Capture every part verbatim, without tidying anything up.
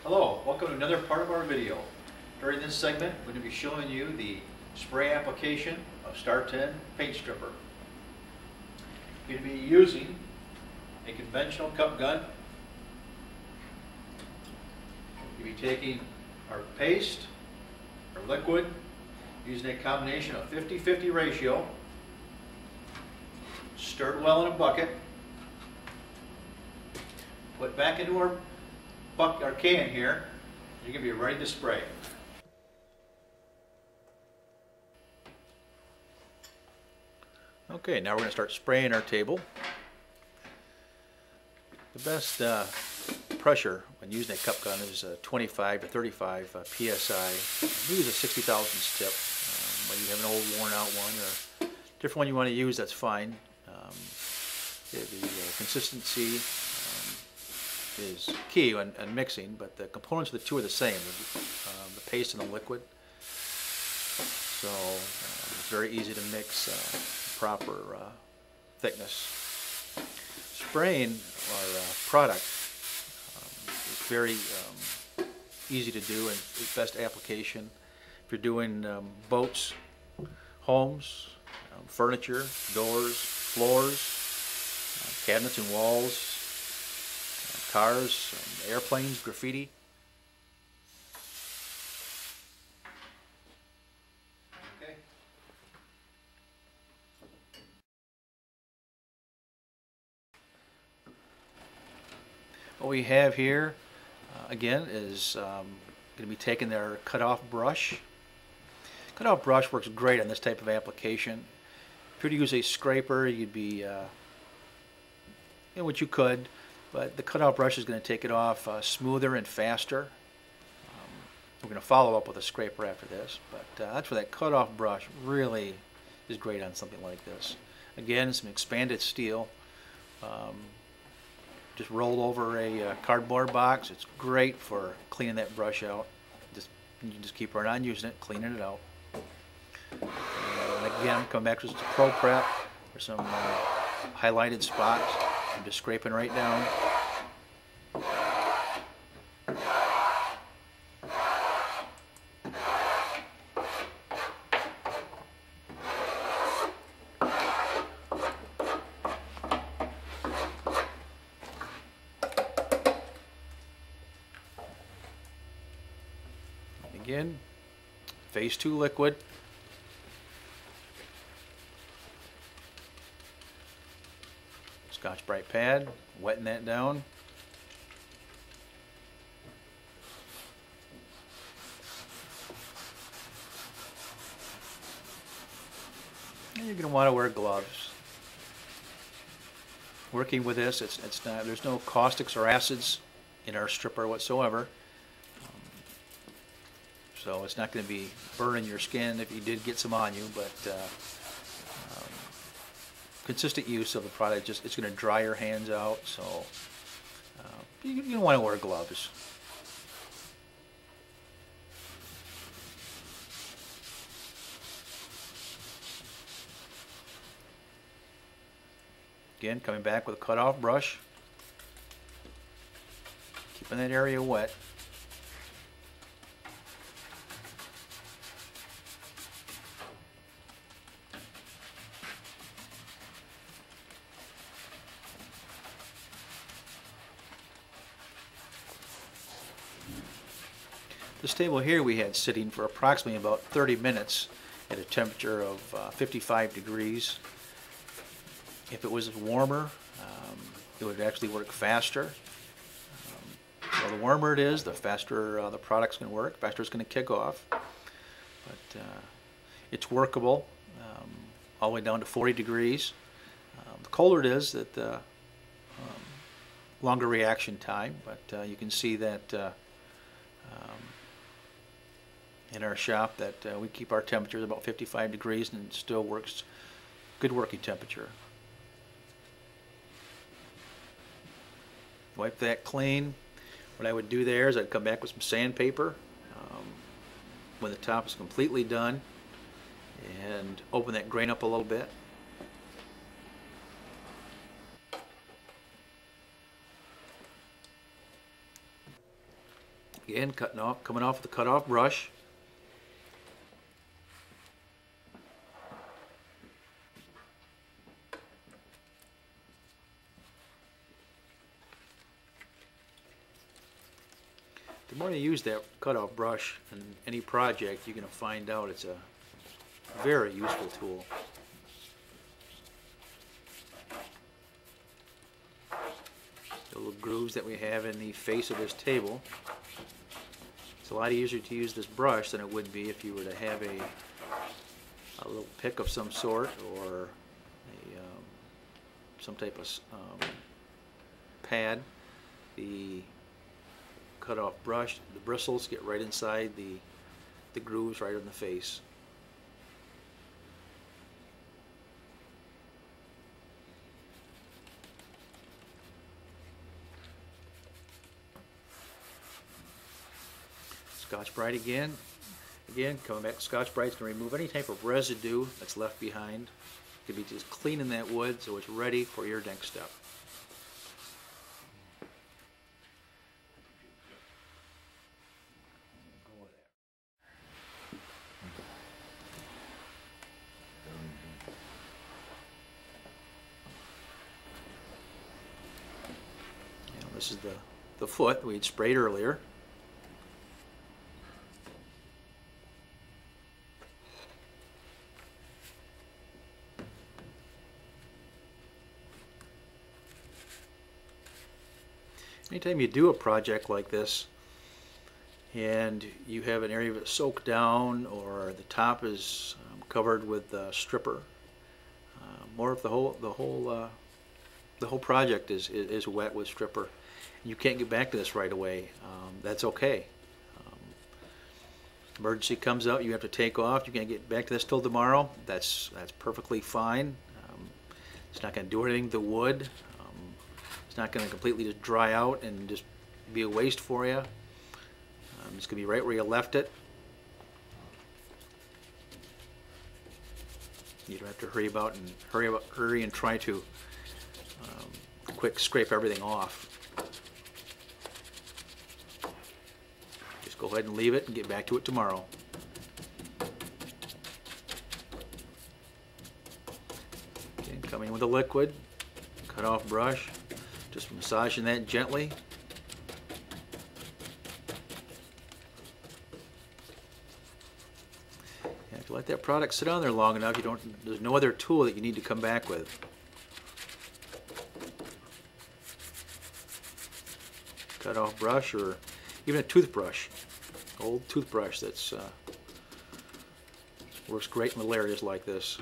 Hello, welcome to another part of our video. During this segment, we're going to be showing you the spray application of Star ten paint stripper. We're going to be using a conventional cup gun. We'll be taking our paste, our liquid, using a combination of fifty fifty ratio, stirred well in a bucket, put back into our bucket, our can here. You're going to be ready to spray. Okay, now we're going to start spraying our table. The best uh, pressure when using a cup gun is uh, twenty-five to thirty-five uh, P S I. We use a sixty thousandths tip. Um, whether you have an old worn out one or a different one you want to use, that's fine. Um, the the uh, consistency um, is key when, when mixing, but the components of the two are the same, the, um, the paste and the liquid. So uh, it's very easy to mix uh, proper uh, thickness. Spraying our uh, product um, is very um, easy to do and is best application if you're doing um, boats, homes, um, furniture, doors, floors, uh, cabinets and walls, uh, cars, um, airplanes, graffiti. What we have here, uh, again, is um, going to be taking their cut-off brush. Cut-off brush works great on this type of application. If you were to use a scraper, you'd be, uh, you know, what you could, but the cut-off brush is going to take it off uh, smoother and faster. Um, we're going to follow up with a scraper after this, but uh, that's where that cut-off brush really is great on something like this. Again, some expanded steel. Um, Just rolled over a uh, cardboard box. It's great for cleaning that brush out. Just you can just keep right on using it, cleaning it out. And again, come back to the Pro Prep for some uh, highlighted spots. I'm just scraping right down. Again, phase two liquid. Scotch-Brite pad, wetting that down. And you're going to want to wear gloves. Working with this, it's, it's not, there's no caustics or acids in our stripper whatsoever. So it's not going to be burning your skin if you did get some on you, but uh, um, consistent use of the product, just it's going to dry your hands out, so uh, you, you don't want to wear gloves. Again, coming back with a cut-off brush, keeping that area wet. This table here we had sitting for approximately about thirty minutes at a temperature of uh, fifty-five degrees. If it was warmer, um, it would actually work faster. Um, so the warmer it is, the faster uh, the product's going to work, faster it's going to kick off. But uh, it's workable um, all the way down to forty degrees. Um, the colder it is, that the um, longer reaction time, but uh, you can see that uh, um, in our shop that uh, we keep our temperatures about fifty-five degrees and it still works good working temperature. Wipe that clean. What I would do there is I'd come back with some sandpaper um, when the top is completely done and open that grain up a little bit. Again, cutting off, coming off with the cut-off brush. The more you use that cut-off brush in any project, you're going to find out it's a very useful tool. The little grooves that we have in the face of this table. It's a lot easier to use this brush than it would be if you were to have a, a little pick of some sort, or a, um, some type of um, pad. The cut-off brush, the bristles get right inside the, the grooves right in the face. Scotch-Brite again. Again, coming back, Scotch-Brite's going to remove any type of residue that's left behind. It could be just cleaning that wood so it's ready for your next step. Now, this is the, the foot we'd sprayed earlier. Anytime you do a project like this and you have an area that's soaked down, or the top is um, covered with uh, stripper, uh, more of the whole the whole uh, the whole project is, is is wet with stripper. You can't get back to this right away. Um, that's okay. Um, emergency comes up, you have to take off. You can't get back to this till tomorrow. That's that's perfectly fine. Um, it's not going to do anything to the wood. It's not going to completely just dry out and just be a waste for you. Um, it's going to be right where you left it. You don't have to hurry about and hurry about, hurry and try to um, quick scrape everything off. Just go ahead and leave it and get back to it tomorrow. Okay, coming with a liquid, cut off brush. Just massaging that gently. And if you let that product sit on there long enough, you don't. There's no other tool that you need to come back with. Cut off brush, or even a toothbrush, old toothbrush that's uh, works great in little areas like this.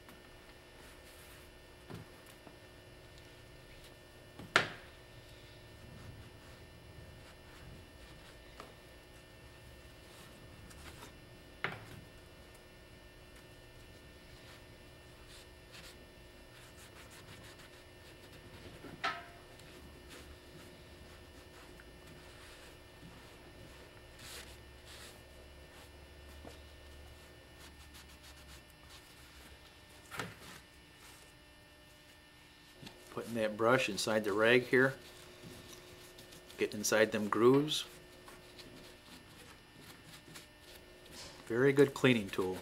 Putting that brush inside the rag here, getting inside them grooves. Very good cleaning tool.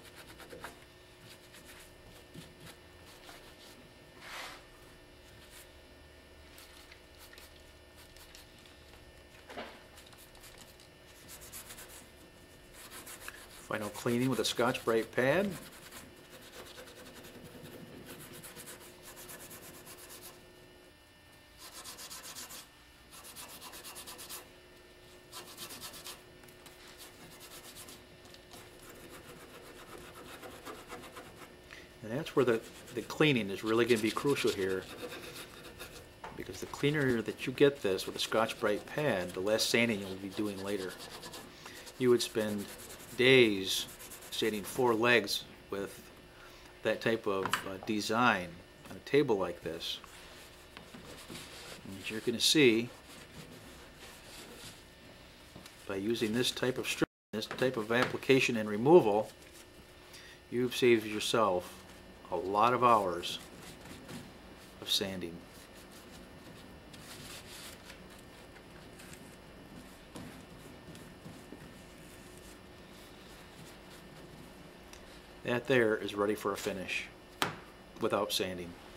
Final cleaning with a Scotch-Brite pad. And that's where the, the cleaning is really going to be crucial here, because the cleaner that you get this with a Scotch-Brite pad, the less sanding you'll be doing later. You would spend days sanding four legs with that type of uh, design on a table like this. And as you're going to see, by using this type of strip, this type of application and removal, you've saved yourself a lot of hours of sanding. That there is ready for a finish without sanding.